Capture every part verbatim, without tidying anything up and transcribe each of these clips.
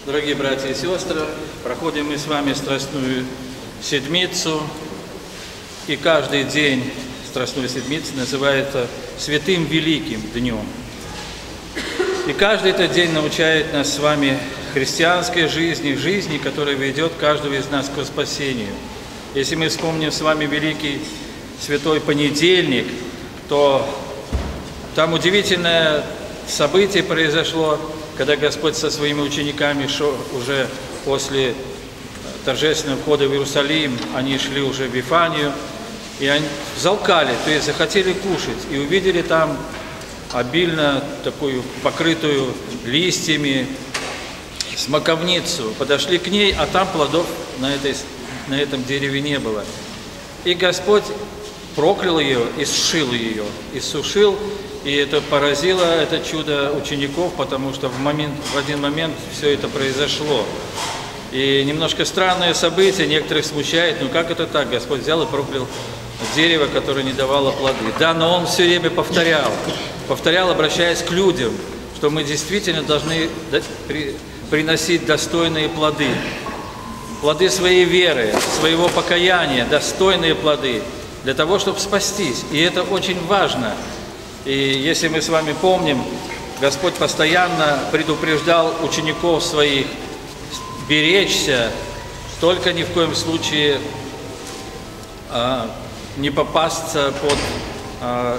Дорогие братья и сестры, проходим мы с вами Страстную Седмицу, и каждый день Страстной Седмицы называется Святым Великим Днем. И каждый этот день научает нас с вами христианской жизни, жизни, которая ведет каждого из нас к спасению. Если мы вспомним с вами Великий Святой Понедельник, то там удивительное событие произошло, когда Господь со своими учениками шел уже после торжественного входа в Иерусалим, они шли уже в Вифанию, и они взалкали, то есть захотели кушать, и увидели там обильно такую покрытую листьями смоковницу. Подошли к ней, а там плодов на, этой, на этом дереве не было. И Господь проклял ее, иссушил ее, иссушил, и это поразило, это чудо учеников, потому что в, момент, в один момент все это произошло. И немножко странное событие, некоторых смущает, ну как это так? Господь взял и проклял дерево, которое не давало плоды. Да, но Он все время повторял, повторял, обращаясь к людям, что мы действительно должны приносить достойные плоды. Плоды своей веры, своего покаяния, достойные плоды, для того, чтобы спастись. И это очень важно. И если мы с вами помним, Господь постоянно предупреждал учеников своих беречься, только ни в коем случае а, не попасться под а,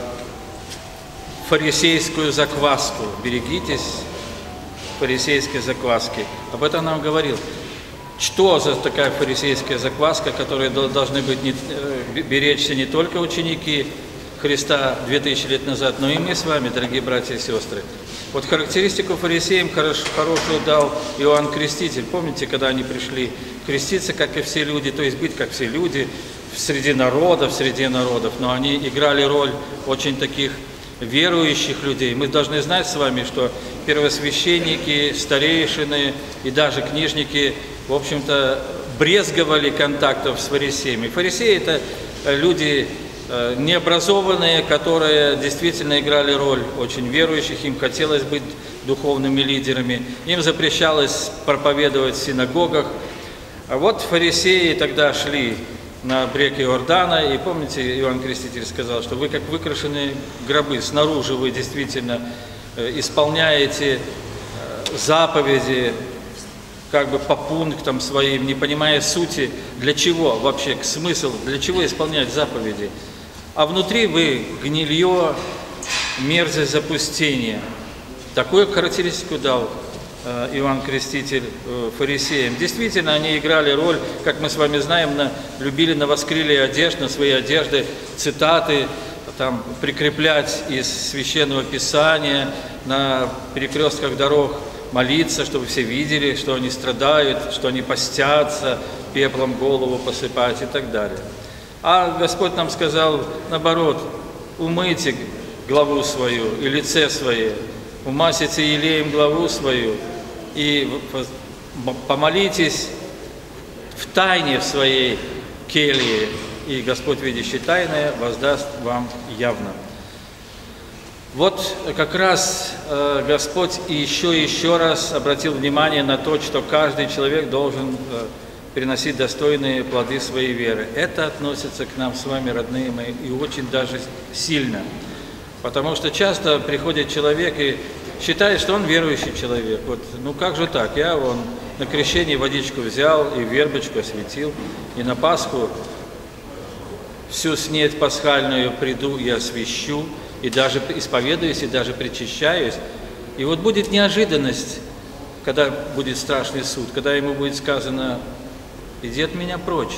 фарисейскую закваску. Берегитесь фарисейской закваски. Об этом нам говорил. Что за такая фарисейская закваска, которой должны быть не, беречься не только ученики Христа две тысячи лет назад, но и мы с вами, дорогие братья и сестры. Вот характеристику фарисеям хорош, хорошую дал Иоанн Креститель. Помните, когда они пришли креститься, как и все люди, то есть быть как все люди, среди народов, среди народов, но они играли роль очень таких верующих людей. Мы должны знать с вами, что первосвященники, старейшины и даже книжники, в общем-то, брезговали контактов с фарисеями. Фарисеи – это люди необразованные, которые действительно играли роль очень верующих, им хотелось быть духовными лидерами, им запрещалось проповедовать в синагогах. А вот фарисеи тогда шли на брег Иордана, и помните, Иоанн Креститель сказал, что вы как выкрашенные гробы, снаружи вы действительно исполняете заповеди, как бы по пунктам своим, не понимая сути, для чего вообще, смысл, для чего исполнять заповеди. А внутри вы гнилье, мерзость запустения. Такую характеристику дал э, Иоанн Креститель э, фарисеям. Действительно, они играли роль, как мы с вами знаем, на, любили на воскрылие одежд, на свои одежды, цитаты, там, прикреплять из Священного Писания, на перекрестках дорог молиться, чтобы все видели, что они страдают, что они постятся, пеплом голову посыпать и так далее. А Господь нам сказал, наоборот, умойте главу свою и лице свое, умасите елеем главу свою и помолитесь в тайне в своей келье, и Господь, видящий тайное, воздаст вам явно. Вот как раз э, Господь и еще и еще раз обратил внимание на то, что каждый человек должен э, приносить достойные плоды своей веры. Это относится к нам с вами, родные мои, и очень даже сильно. Потому что часто приходит человек и считает, что он верующий человек. Вот, ну как же так? Я вон на крещение водичку взял и вербочку осветил, и на Пасху всю снедь пасхальную приду и освящу, и даже исповедуюсь, и даже причащаюсь. И вот будет неожиданность, когда будет страшный суд, когда ему будет сказано: иди от меня прочь,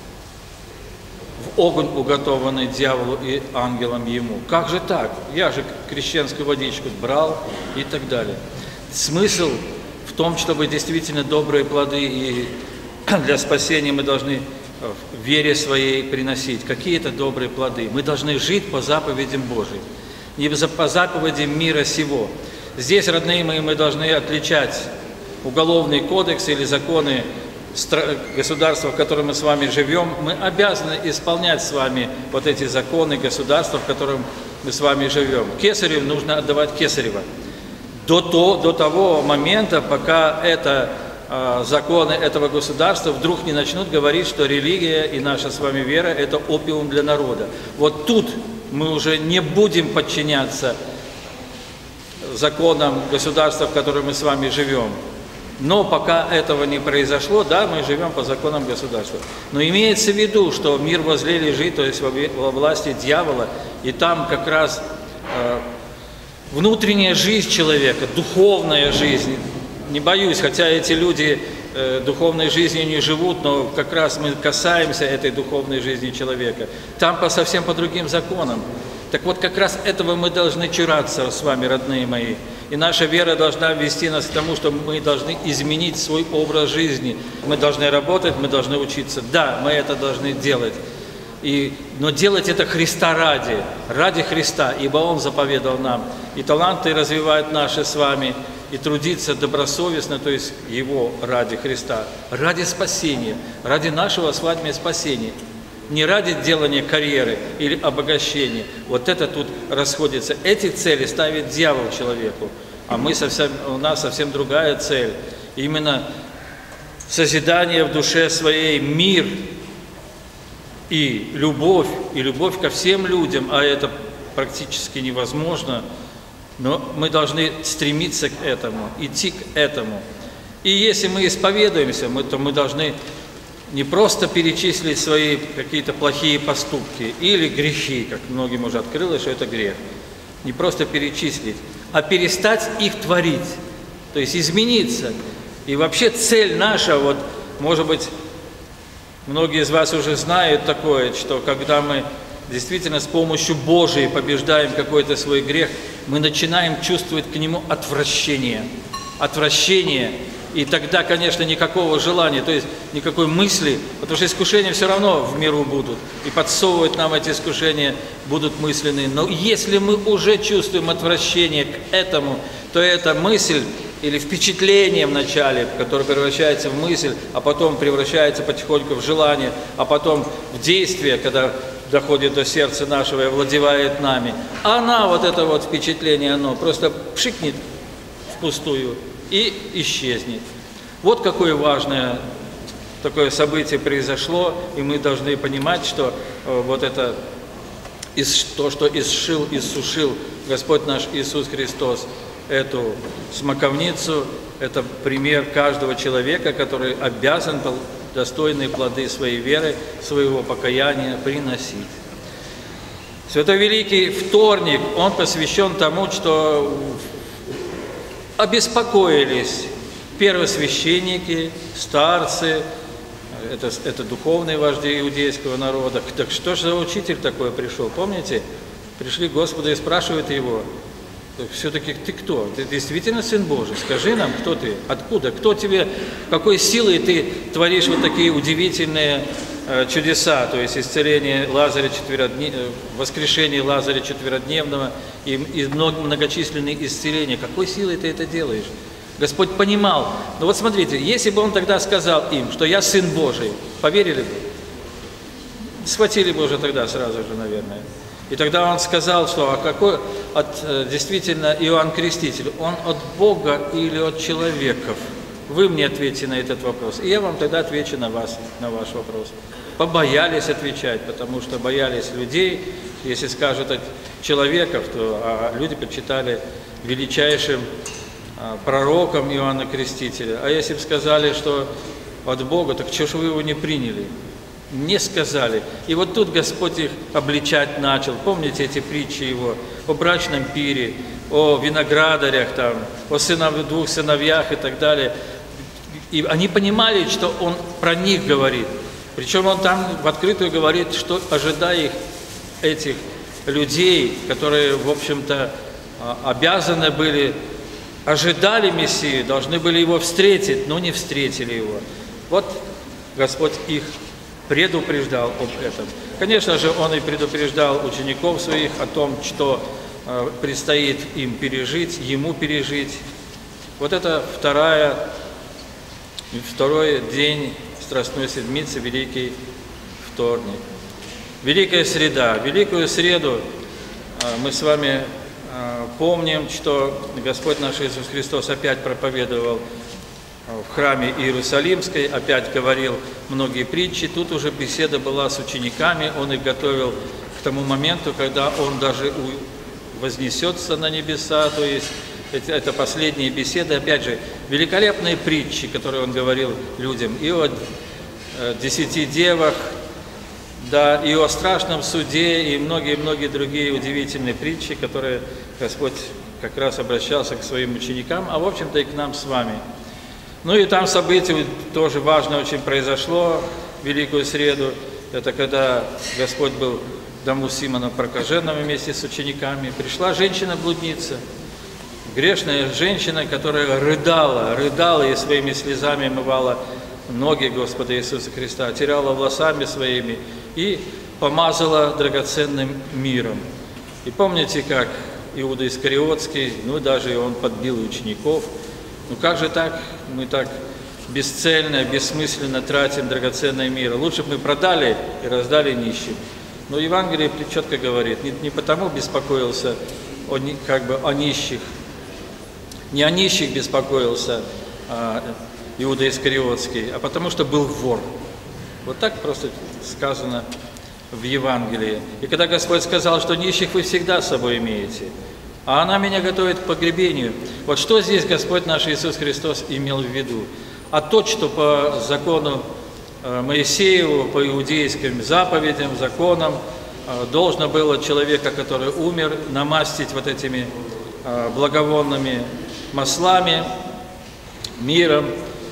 в огонь, уготованный дьяволу и ангелам ему. Как же так? Я же крещенскую водичку брал и так далее. Смысл в том, чтобы действительно добрые плоды и для спасения мы должны в вере своей приносить какие-то добрые плоды. Мы должны жить по заповедям Божьим, не по заповедям мира сего. Здесь, родные мои, мы должны отличать уголовный кодекс или законы государства, в котором мы с вами живем. Мы обязаны исполнять с вами вот эти законы государства, в котором мы с вами живем. Кесарю нужно отдавать кесарево. До, то, до того момента, пока это э, законы этого государства, вдруг не начнут говорить, что религия и наша с вами вера – это опиум для народа. Вот тут мы уже не будем подчиняться законам государства, в котором мы с вами живем. Но пока этого не произошло, да, мы живем по законам государства. Но имеется в виду, что мир возле лежит, то есть во власти дьявола, и там как раз э, внутренняя жизнь человека, духовная жизнь. Не боюсь, хотя эти люди э, духовной жизнью не живут, но как раз мы касаемся этой духовной жизни человека. Там по совсем по другим законам. Так вот, как раз этого мы должны чураться с вами, родные мои. И наша вера должна вести нас к тому, что мы должны изменить свой образ жизни. Мы должны работать, мы должны учиться. Да, мы это должны делать. И, но делать это Христа ради, ради Христа, ибо Он заповедал нам. И таланты развивать наши с вами, и трудиться добросовестно, то есть Его ради Христа, ради спасения, ради нашего с вами спасения. Не ради делания карьеры или обогащения. Вот это тут расходится. Эти цели ставит дьявол человеку, а мы совсем, у нас совсем другая цель. Именно созидание в душе своей, мир и любовь, и любовь ко всем людям, а это практически невозможно, но мы должны стремиться к этому, идти к этому. И если мы исповедуемся, мы, то мы должны не просто перечислить свои какие-то плохие поступки или грехи, как многим уже открылось, что это грех. Не просто перечислить, а перестать их творить, то есть измениться. И вообще цель наша, вот, может быть, многие из вас уже знают такое, что когда мы действительно с помощью Божией побеждаем какой-то свой грех, мы начинаем чувствовать к нему отвращение. Отвращение. И тогда, конечно, никакого желания, то есть никакой мысли, потому что искушения все равно в миру будут, и подсовывать нам эти искушения будут мысленные. Но если мы уже чувствуем отвращение к этому, то эта мысль или впечатление вначале, которое превращается в мысль, а потом превращается потихоньку в желание, а потом в действие, когда доходит до сердца нашего и овладевает нами, она, вот это вот впечатление, оно просто пшикнет впустую и исчезнет. Вот какое важное такое событие произошло, и мы должны понимать, что э, вот это из, то, что исшил, иссушил Господь наш Иисус Христос, эту смоковницу, это пример каждого человека, который обязан достойные плоды своей веры, своего покаяния приносить. Святой Великий Вторник, он посвящен тому, что обеспокоились первосвященники, старцы, это, это духовные вожди иудейского народа. Так что же за учитель такой пришел? Помните? Пришли к Господу и спрашивают его: все-таки ты кто? Ты действительно Сын Божий? Скажи нам, кто ты? Откуда? Кто тебе, какой силой ты творишь вот такие удивительные э, чудеса, то есть исцеление Лазаря четверодневного, воскрешение Лазаря четверодневного и, и многочисленные исцеления. Какой силой ты это делаешь? Господь понимал. Но вот смотрите, если бы Он тогда сказал им, что я Сын Божий, поверили бы? Схватили бы уже тогда сразу же, наверное. И тогда он сказал, что а какой от действительно Иоанн Креститель, он от Бога или от человеков? Вы мне ответьте на этот вопрос, и я вам тогда отвечу на вас, на ваш вопрос. Побоялись отвечать, потому что боялись людей. Если скажут от человеков, то а люди почитали величайшим а, пророком Иоанна Крестителя. А если бы сказали, что от Бога, так чего же вы его не приняли? Не сказали. И вот тут Господь их обличать начал. Помните эти притчи Его о брачном пире, о виноградарях, там, о сынов, двух сыновьях и так далее. И они понимали, что Он про них говорит. Причем Он там в открытую говорит, что ожидая их, этих людей, которые, в общем-то, обязаны были, ожидали Мессию, должны были Его встретить, но не встретили Его. Вот Господь их предупреждал об этом. Конечно же, Он и предупреждал учеников своих о том, что э, предстоит им пережить, Ему пережить. Вот это вторая, второй день Страстной Седмицы, Великий Вторник. Великая Среда. Великую Среду э, мы с вами э, помним, что Господь наш Иисус Христос опять проповедовал в храме Иерусалимской, опять говорил многие притчи. Тут уже беседа была с учениками, он их готовил к тому моменту, когда он даже вознесется на небеса, то есть это последние беседы, опять же, великолепные притчи, которые он говорил людям, и о десяти девах, да, и о страшном суде, и многие-многие другие удивительные притчи, которые Господь как раз обращался к своим ученикам, а в общем-то и к нам с вами. Ну и там событие тоже важное очень произошло в Великую Среду. Это когда Господь был в дому Симона Прокаженного вместе с учениками. Пришла женщина-блудница, грешная женщина, которая рыдала, рыдала и своими слезами омывала ноги Господа Иисуса Христа, теряла волосами своими и помазала драгоценным миром. И помните, как Иуда Искариотский, ну даже и он подбил учеников. Ну как же так? Мы так бесцельно, бессмысленно тратим драгоценный мир. Лучше бы мы продали и раздали нищим. Но Евангелие четко говорит, не, не потому беспокоился о, как бы о нищих, не о нищих беспокоился а, Иуда Искариотский, а потому что был вор. Вот так просто сказано в Евангелии. И когда Господь сказал, что нищих вы всегда с собой имеете, а она меня готовит к погребению. Вот что здесь Господь наш Иисус Христос имел в виду? А то, что по закону Моисееву, по иудейским заповедям, законам, должно было человека, который умер, намастить вот этими благовонными маслами, миром,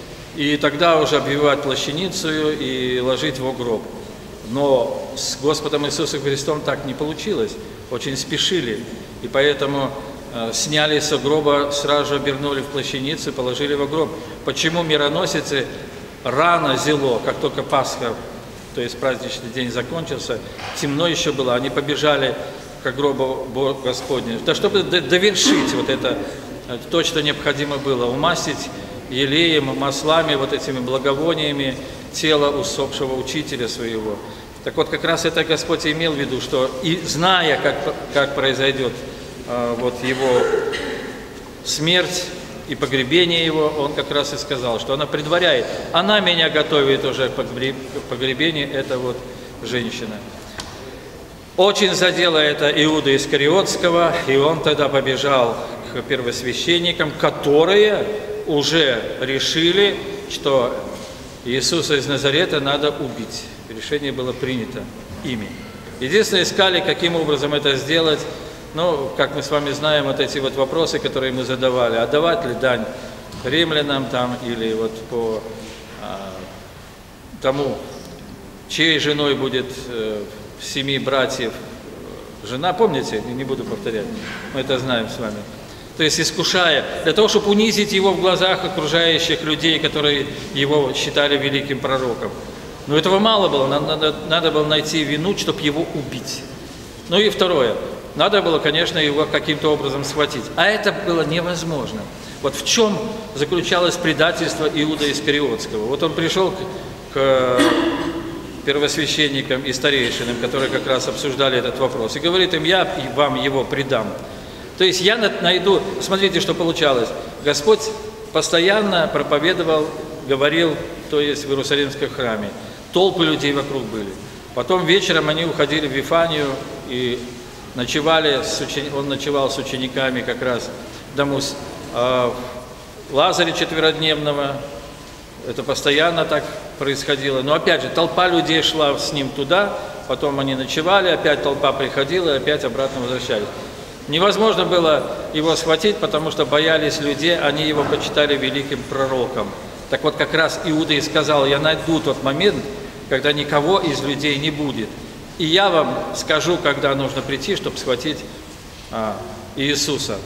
и тогда уже обвивать плащаницу и ложить в гроб. Но с Господом Иисусом Христом так не получилось, очень спешили. И поэтому э, сняли с гроба, сразу же обернули в плащаницу и положили в гроб. Почему мироносицы рано зело, как только Пасха, то есть праздничный день закончился, темно еще было, они побежали к гробу Господню. Да чтобы довершить вот это, то, что необходимо было, умастить елеем, маслами, вот этими благовониями тело усопшего учителя своего. Так вот, как раз это Господь имел в виду, что и зная, как, как произойдет э, вот его смерть и погребение его, он как раз и сказал, что она предваряет, она меня готовит уже к погребению, это вот женщина. Очень задело это Иуда Искариотского, и он тогда побежал к первосвященникам, которые уже решили, что Иисуса из Назарета надо убить. Решение было принято ими. Единственное, искали, каким образом это сделать. Ну, как мы с вами знаем, вот эти вот вопросы, которые мы задавали. Отдавать ли дань римлянам там, или вот по а, тому, чьей женой будет э, семи братьев жена. Помните? Не буду повторять. Мы это знаем с вами. То есть искушая, для того, чтобы унизить его в глазах окружающих людей, которые его считали великим пророком. Но этого мало было, надо, надо было найти вину, чтобы его убить. Ну и второе, надо было, конечно, его каким-то образом схватить. А это было невозможно. Вот в чем заключалось предательство Иуда Искариотского. Вот он пришел к, к первосвященникам и старейшинам, которые как раз обсуждали этот вопрос, и говорит им, я вам его предам. То есть я найду, смотрите, что получалось. Господь постоянно проповедовал, говорил, то есть в Иерусалимском храме. Толпы людей вокруг были. Потом вечером они уходили в Вифанию и ночевали, с учени... он ночевал с учениками как раз в дому э, Лазаря четверодневного. Это постоянно так происходило. Но опять же, толпа людей шла с ним туда, потом они ночевали, опять толпа приходила, и опять обратно возвращались. Невозможно было его схватить, потому что боялись людей, они его почитали великим пророком. Так вот, как раз Иуда и сказал, я найду тот момент, когда никого из людей не будет. И я вам скажу, когда нужно прийти, чтобы схватить а, Иисуса.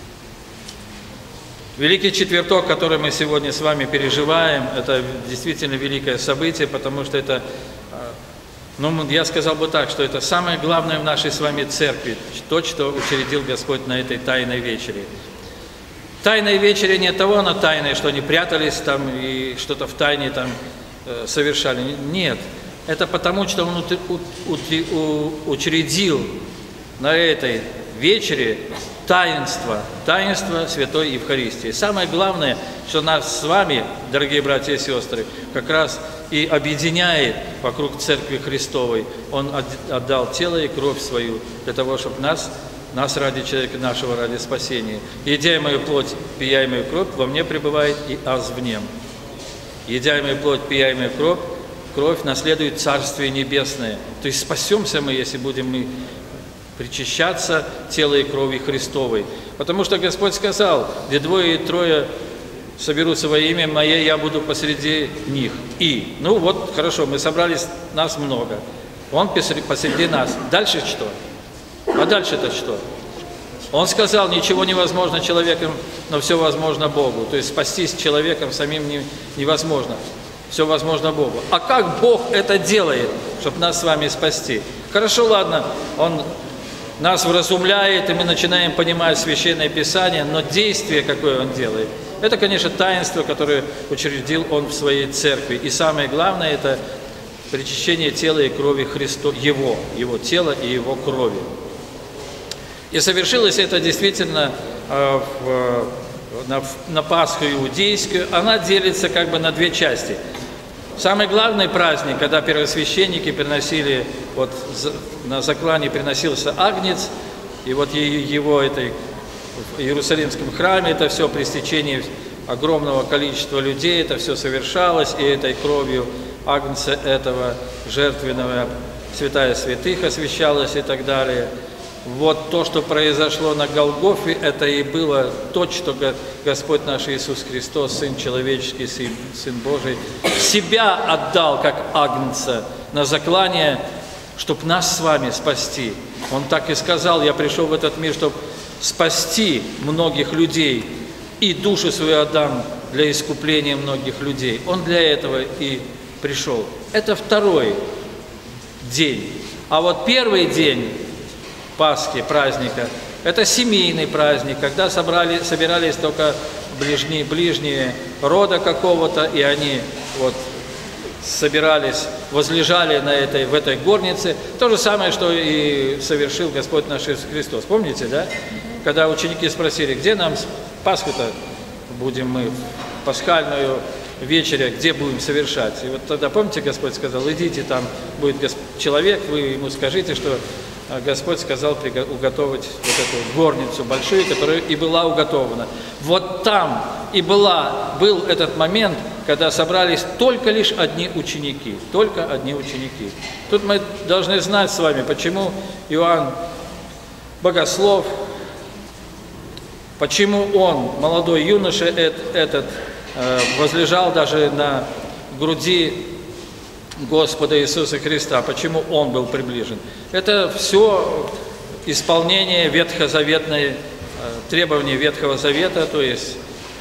Великий четверток, который мы сегодня с вами переживаем, это действительно великое событие, потому что это, ну, я сказал бы так, что это самое главное в нашей с вами церкви, то, что учредил Господь на этой тайной вечере. Тайной вечере не того, она тайная, что они прятались там и что-то в тайне там э, совершали. Нет, это потому, что Он учредил на этой вечере таинство, таинство Святой Евхаристии. Самое главное, что нас с вами, дорогие братья и сестры, как раз и объединяет вокруг Церкви Христовой. Он отдал тело и кровь свою для того, чтобы нас, нас ради человека нашего, ради спасения. «Едя мою плоть, пия мою кровь, во мне пребывает и аз в нем». «Едя мою плоть, пия мою кровь, кровь наследует Царствие Небесное». То есть спасемся мы, если будем мы причащаться тела и крови Христовой. Потому что Господь сказал: где двое и трое соберутся во имя Мое, я буду посреди них. И, ну вот, хорошо, мы собрались, нас много. Он посреди нас. Дальше что? А дальше-то что? Он сказал: ничего невозможно человеком, но все возможно Богу. То есть спастись человеком самим не, невозможно. Все возможно Богу. А как Бог это делает, чтобы нас с вами спасти? Хорошо, ладно, Он нас вразумляет, и мы начинаем понимать Священное Писание, но действие, какое Он делает, это, конечно, таинство, которое учредил Он в Своей Церкви. И самое главное, это причащение тела и крови Христа, Его, Его тела и Его крови. И совершилось это действительно э, в, на, на Пасху иудейскую. Она делится как бы на две части. Самый главный праздник, когда первосвященники приносили, вот на заклане приносился агнец, и вот его этой, в Иерусалимском храме это все при стечении огромного количества людей, это все совершалось, и этой кровью агнца этого жертвенного святая святых освящалась и так далее. Вот то, что произошло на Голгофе, это и было то, что Господь наш Иисус Христос, Сын Человеческий, Сын, Сын Божий, себя отдал как агнца на заклание, чтобы нас с вами спасти. Он так и сказал: я пришел в этот мир, чтобы спасти многих людей, и душу свою отдам для искупления многих людей. Он для этого и пришел. Это второй день. А вот первый день Пасхи, праздника, это семейный праздник, когда собрали, собирались только ближние, ближние рода какого-то, и они вот собирались, возлежали на этой, в этой горнице. То же самое, что и совершил Господь наш Иисус Христос. Помните, да? Когда ученики спросили: где нам Пасху-то будем мы, пасхальную вечеря, где будем совершать? И вот тогда, помните, Господь сказал: идите, там будет человек, вы ему скажите, что Господь сказал уготовить вот эту горницу большую, которая и была уготована. Вот там и была, был этот момент, когда собрались только лишь одни ученики, только одни ученики. Тут мы должны знать с вами, почему Иоанн Богослов, почему он, молодой юноша этот, возлежал даже на груди Господа Иисуса Христа, почему Он был приближен. Это все исполнение ветхозаветной, требований Ветхого Завета, то есть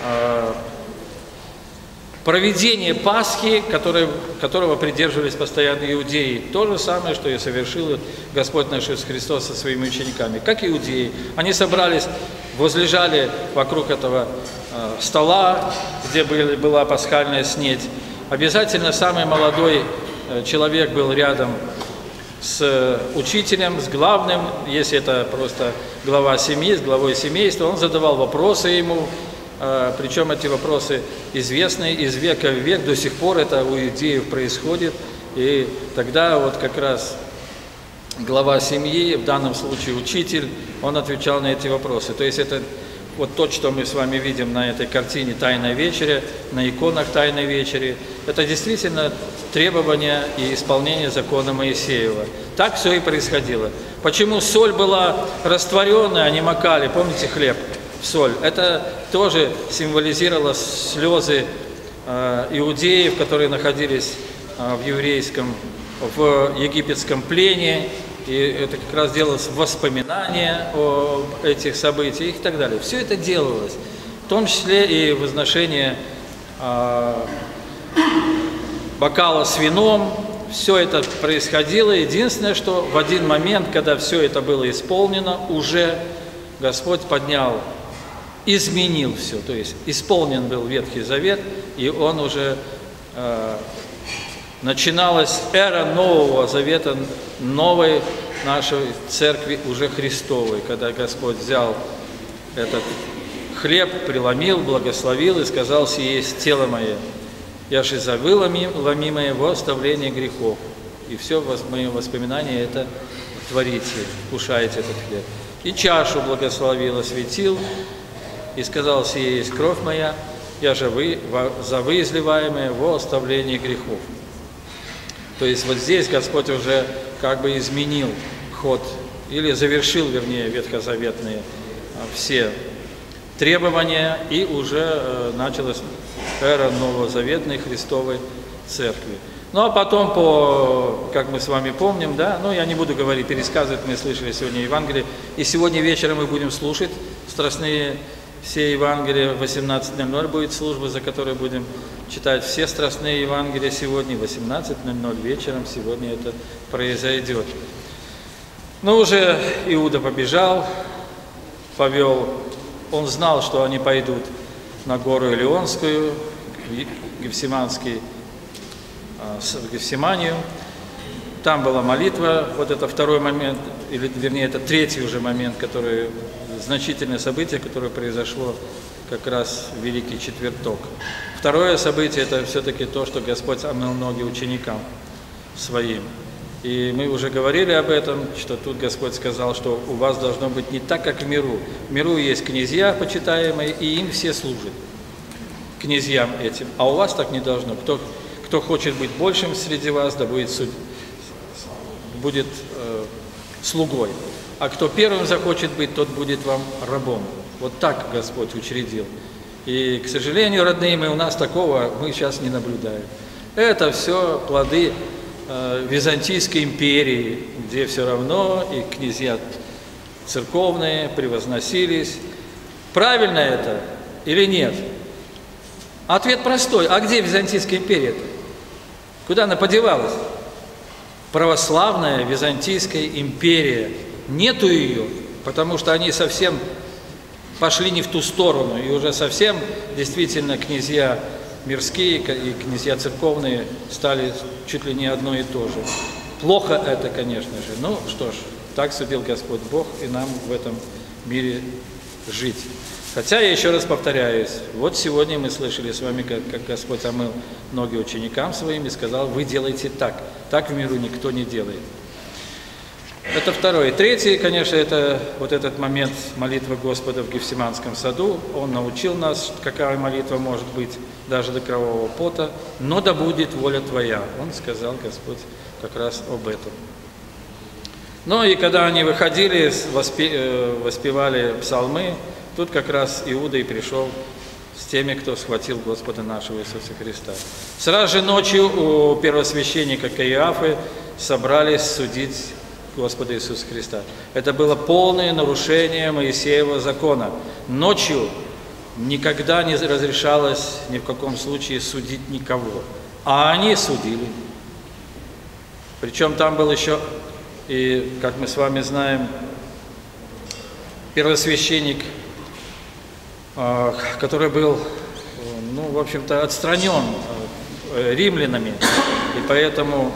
проведение Пасхи, которой, которого придерживались постоянно иудеи. То же самое, что и совершил Господь наш Иисус Христос со своими учениками. Как иудеи. Они собрались, возлежали вокруг этого стола, где были, была пасхальная снедь. Обязательно самый молодой человек был рядом с учителем, с главным, если это просто глава семьи, с главой семейства, он задавал вопросы ему, причем эти вопросы известны из века в век, до сих пор это у иудеев происходит, и тогда вот как раз глава семьи, в данном случае учитель, он отвечал на эти вопросы. То есть это вот то, что мы с вами видим на этой картине «Тайная вечеря», на иконах «Тайной вечери», это действительно требования и исполнение закона Моисеева. Так все и происходило. Почему соль была растворенная, а не макали? Помните хлеб в соль? Это тоже символизировало слезы э, иудеев, которые находились э, в еврейском, в египетском плене. И это как раз делалось воспоминание о этих событиях и так далее. Все это делалось, в том числе и возношение э, бокала с вином. Все это происходило. Единственное, что в один момент, когда все это было исполнено, уже Господь поднял, изменил все. То есть исполнен был Ветхий Завет, и он уже... Э, начиналась эра Нового Завета, новой нашей Церкви уже Христовой, когда Господь взял этот хлеб, преломил, благословил и сказал: «Сие есть тело мое, я же за вы ломимое во оставление грехов». И все в моем воспоминании это творите, кушаете этот хлеб. И чашу благословил, осветил, и сказал: «Сие есть кровь моя, я же вы, за вы изливаемое во оставление грехов». То есть вот здесь Господь уже как бы изменил ход, или завершил, вернее, ветхозаветные все требования, и уже началась эра новозаветной Христовой Церкви. Ну а потом, по, как мы с вами помним, да, ну я не буду говорить, пересказывать, мы слышали сегодня Евангелие, и сегодня вечером мы будем слушать страстные все Евангелия, в восемнадцать ноль ноль будет служба, за которой будем читать все страстные Евангелия сегодня, в восемнадцать ноль ноль вечером сегодня это произойдет. Но уже Иуда побежал, повел, он знал, что они пойдут на гору Илионскую, Гефсиманский, в Гефсиманию. Там была молитва, вот это второй момент, или вернее это третий уже момент, который, значительное событие, которое произошло как раз в Великий Четверток. Второе событие это все-таки то, что Господь омыл ноги ученикам своим. И мы уже говорили об этом, что тут Господь сказал, что у вас должно быть не так, как в миру. В миру есть князья почитаемые, и им все служат, князьям этим. А у вас так не должно. Кто, кто хочет быть большим среди вас, да будет, суд, будет э, слугой. А кто первым захочет быть, тот будет вам рабом. Вот так Господь учредил. И, к сожалению, родные мы, у нас такого мы сейчас не наблюдаем. Это все плоды Византийской империи, где все равно и князья церковные превозносились. Правильно это или нет? Ответ простой. А где Византийская империя-то? Куда она подевалась? Православная Византийская империя. Нету ее, потому что они совсем пошли не в ту сторону. И уже совсем действительно князья мирские и князья церковные стали чуть ли не одно и то же. Плохо это, конечно же. Ну что ж, так судил Господь Бог, и нам в этом мире жить. Хотя, я еще раз повторяюсь, вот сегодня мы слышали с вами, как, как Господь омыл ноги ученикам своим и сказал: вы делаете так. Так в миру никто не делает. Это второе. Третье, конечно, это вот этот момент молитвы Господа в Гефсиманском саду. Он научил нас, какая молитва может быть даже до кровавого пота. Но да будет воля Твоя. Он сказал, Господь, как раз об этом. Ну и когда они выходили, воспевали псалмы, тут как раз Иуда и пришел с теми, кто схватил Господа нашего Иисуса Христа. Сразу же ночью у первосвященника Каиафы собрались судить Господа Иисуса Христа. Это было полное нарушение Моисеева закона. Ночью никогда не разрешалось ни в каком случае судить никого. А они судили. Причем там был еще, и как мы с вами знаем, первосвященник, который был, ну, в общем-то, отстранен римлянами. И поэтому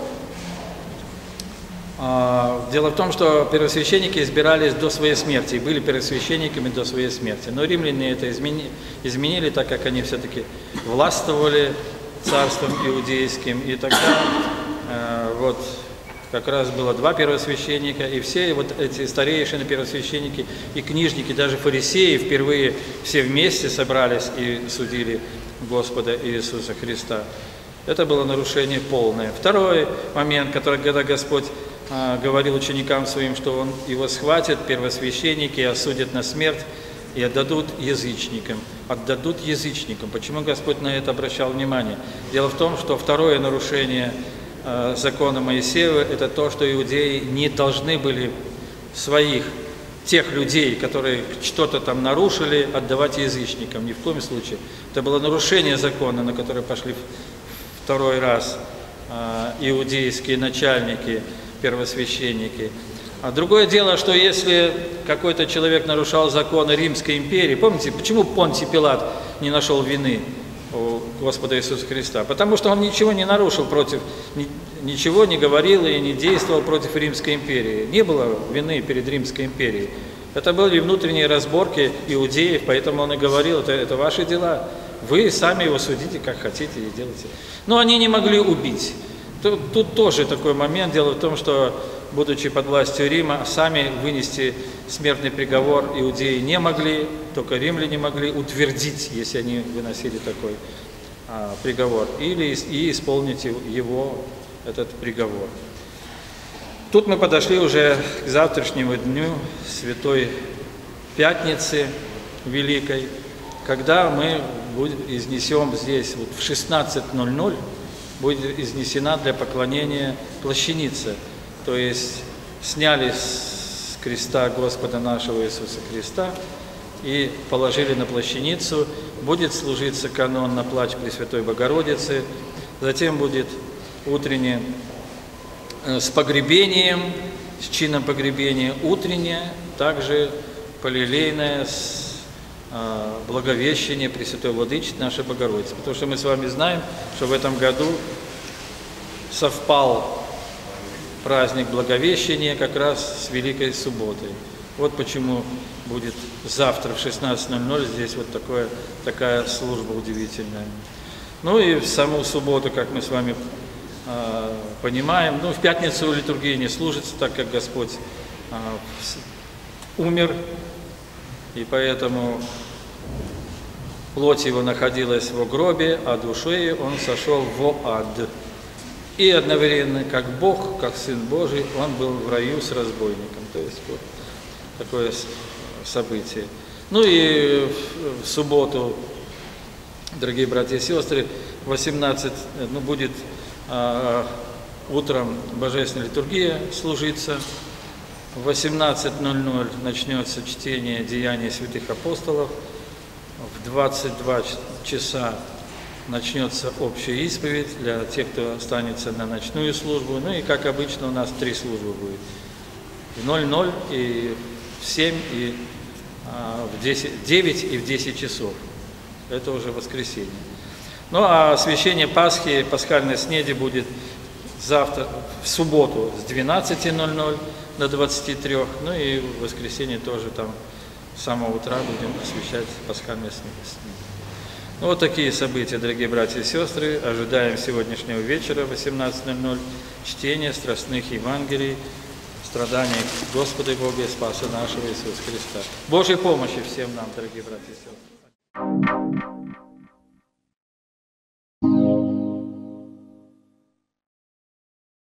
дело в том, что первосвященники избирались до своей смерти, и были первосвященниками до своей смерти. Но римляне это измени, изменили, так как они все-таки властвовали царством иудейским. И тогда э, вот как раз было два первосвященника, и все вот эти старейшины, первосвященники и книжники, даже фарисеи впервые все вместе собрались и судили Господа Иисуса Христа. Это было нарушение полное. Второй момент, который, когда Господь говорил ученикам своим, что Он его схватит, первосвященники, осудят на смерть и отдадут язычникам. Отдадут язычникам. Почему Господь на это обращал внимание? Дело в том, что второе нарушение э, закона Моисеева – это то, что иудеи не должны были своих, тех людей, которые что-то там нарушили, отдавать язычникам. Ни в коем случае. Это было нарушение закона, на которое пошли второй раз э, иудейские начальники, первосвященники. А другое дело, что если какой-то человек нарушал законы Римской империи, помните, почему Понтий Пилат не нашел вины у Господа Иисуса Христа? Потому что он ничего не нарушил против, ничего не говорил и не действовал против Римской империи. Не было вины перед Римской империей. Это были внутренние разборки иудеев, поэтому он и говорил, это, это ваши дела. Вы сами его судите, как хотите, и делайте. Но они не могли убить. Тут, тут тоже такой момент. Дело в том, что, будучи под властью Рима, сами вынести смертный приговор иудеи не могли, только римляне могли утвердить, если они выносили такой а, приговор, или и исполнить его, этот приговор. Тут мы подошли уже к завтрашнему дню Святой Пятницы Великой, когда мы изнесем здесь вот в шестнадцать ноль ноль будет изнесена для поклонения плащаница, то есть сняли с креста Господа нашего Иисуса Христа и положили на плащаницу, будет служиться канон на плач Пресвятой Богородицы, затем будет утреннее с погребением, с чином погребения утреннее, также полилейное с Благовещение Пресвятой Владычицы нашей Богородицы. Потому что мы с вами знаем, что в этом году совпал праздник Благовещения как раз с Великой Субботой. Вот почему будет завтра в шестнадцать ноль ноль здесь вот такое, такая служба удивительная. Ну и в саму субботу, как мы с вами э, понимаем, ну в пятницу литургия не служится, так как Господь э, умер. И поэтому плоть его находилась в гробе, а душой он сошел в ад. И одновременно, как Бог, как Сын Божий, он был в раю с разбойником. То есть вот такое событие. Ну и в субботу, дорогие братья и сестры, восемнадцать, ну, будет а, утром божественная литургия служиться. В восемнадцать ноль ноль начнется чтение Деяний святых апостолов. В двадцать два часа начнется общая исповедь для тех, кто останется на ночную службу. Ну и, как обычно, у нас три службы будет. В ноль ноль, и в семь, и а, в десять, девять и в десять часов. Это уже воскресенье. Ну а освящение Пасхи, пасхальной снеди будет завтра, в субботу с двенадцати ноль ноль до двадцати трёх, ну и в воскресенье тоже там с самого утра будем освещать пасхальные снеди. Ну, вот такие события, дорогие братья и сестры. Ожидаем сегодняшнего вечера в восемнадцать ноль ноль чтения страстных Евангелий, страданий Господа и Бога и Спаса нашего Иисуса Христа. Божьей помощи всем нам, дорогие братья и сестры.